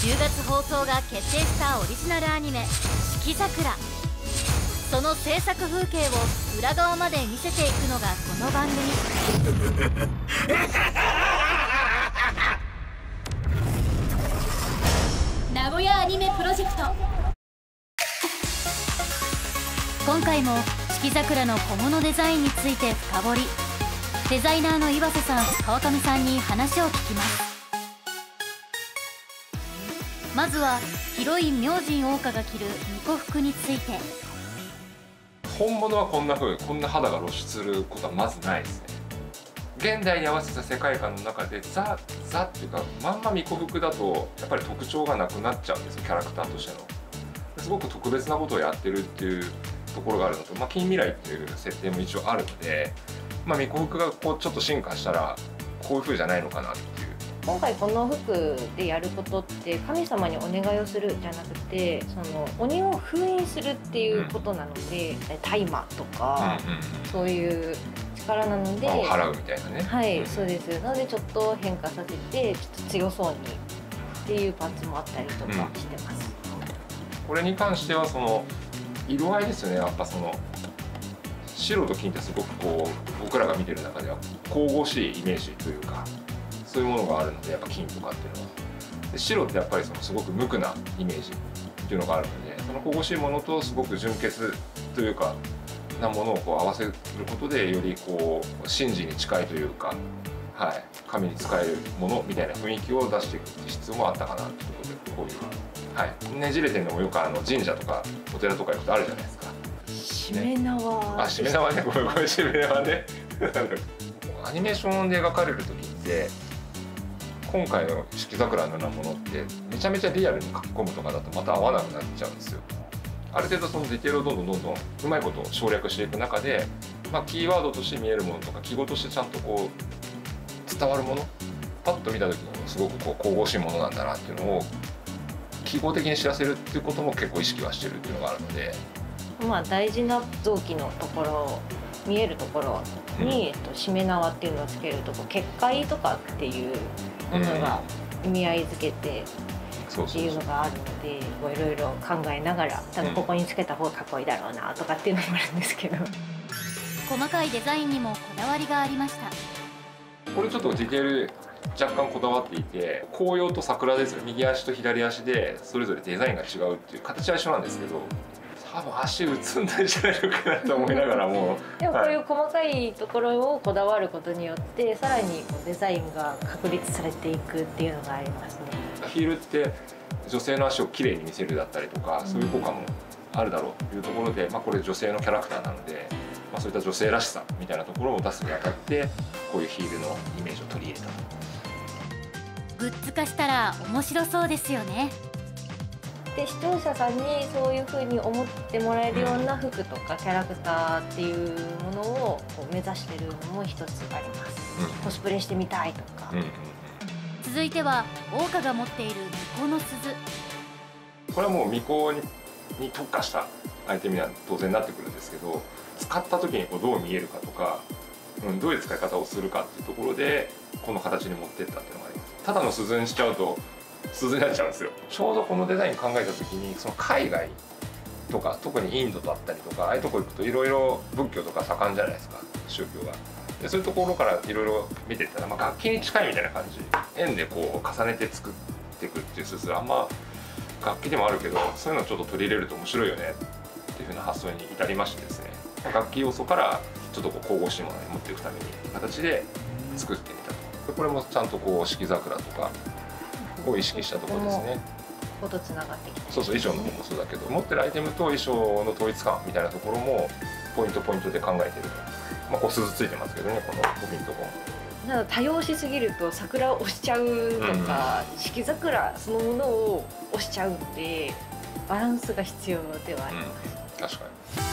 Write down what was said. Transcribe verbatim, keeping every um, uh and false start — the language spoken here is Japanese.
じゅうがつ放送が決定したオリジナルアニメ「四季桜」。その制作風景を裏側まで見せていくのがこの番組。名古屋アニメプロジェクト。今回も四季桜の小物デザインについて深掘り。デザイナーの岩瀬さん、川上さんに話を聞きます。まずはヒロイン明神桜花が着る巫女服について。 本物はこんな風こんな肌が露出することはまずないですね。現代に合わせた世界観の中でザ・ザっていうかまんま巫女服だとやっぱり特徴がなくなっちゃうんですよ、キャラクターとしての。すごく特別なことをやってるっていうところがあるのと、まあ、近未来っていう設定も一応あるので、まあ、巫女服がこうちょっと進化したらこういう風じゃないのかなっていう。 今回この服でやることって神様にお願いをするじゃなくて、その鬼を封印するっていうことなので、大麻とか、うんうんうん、そういう力なので払うみたいなね。 はい、うん、そうです。なのでちょっと変化させてちょっと強そうにっていうパーツもあったりとかしてます、 うん、これに関してはその色合いですよね。やっぱその白と金ってすごくこう僕らが見てる中では神々しいイメージというかそういうものがあるので、やっぱ金とかっていうのはで白ってやっぱりそのすごく無垢なイメージっていうのがあるので、その神々しいものとすごく純潔というかなものをこう合わせることでよりこう神事に近いというか、はい、神に仕えるものみたいな雰囲気を出していく必要もあったかなっていうことで、こういう、はい、ねじれてるのもよくあの神社とかお寺とか行くとあるじゃないですか。 しめ縄、 あ、しめ縄ね、ごめんごめん、しめ縄ね。アニメーションで描かれる時って今回の四季桜のようなものってめちゃめちゃリアルに書き込むとかだとまた合わなくなっちゃうんですよ。ある程度そのディテールをどんどんどんどんうまいことを省略していく中で、まあ、キーワードとして見えるものとか記号としてちゃんとこう伝わるもの、パッと見た時にすごくこう神々しいものなんだなっていうのを記号的に知らせるっていうことも結構意識はしてるっていうのがあるので、 まあ大事な臓器のところ見えるところに、うん、えっと、しめ縄っていうのをつけると結界とかっていうものが意味合いづけてっていうのがあるので、いろいろ考えながら多分ここにつけた方がかっこいいだろうなとかっていうのもあるんですけど、 細かいデザインにもこだわりがありました。 これちょっとディテール若干こだわっていて、紅葉と桜ですよ。右足と左足でそれぞれデザインが違うっていう形は一緒なんですけど、多分足打つんじゃないのかなと思いながらもでもこういう細かいところをこだわることによってさらにこうデザインが確立されていくっていうのがありますね。 ヒールって女性の足をきれいに見せるだったりとか、そういう効果もあるだろうというところで、まあ、これ女性のキャラクターなので、まあ、そういった女性らしさみたいなところを出すにあたってこういうヒールのイメージを取り入れたと。 グッズ化したら面白そうですよね。 で視聴者さんにそういう風に思ってもらえるような服とかキャラクターっていうものをこう目指してるのも一つあります、うん、コスプレしてみたいとか、うんうん、 続いては桜花が持っている巫女の鈴。 これはもう巫女にに特化したアイテムには当然なってくるんですけど、使った時にこうどう見えるかとか、うん、どういう使い方をするかっていうところでこの形に持ってったっていうのがあります。ただの鈴にしちゃうと鈴になっちゃうんですよ。ちょうどこのデザイン考えた時にその海外とか特にインドだったりとかああいうとこ行くといろいろ仏教とか盛んじゃないですか、宗教が。でそういうところからいろいろ見ていったら、まあ、楽器に近いみたいな感じ、円でこう重ねて作っていくっていう鈴、あんま楽器でもあるけどそういうのをちょっと取り入れると面白いよねっていう風な発想に至りましてですね、楽器要素からちょっとこう神々しいものに持っていくために形で作ってみたと。これもちゃんとこう四季桜とかを意識したところですね。 こことつながってきた。 そうそう、衣装の方もそうだけど、持ってるアイテムと衣装の統一感みたいなところもポイントポイントで考えてる。まあこう鈴ついてますけどね、このポピンとこう。 ただ多用しすぎると桜を押しちゃうとか、四季、うん、桜そのものを押しちゃうってバランスが必要ではあります。 うん、確かに。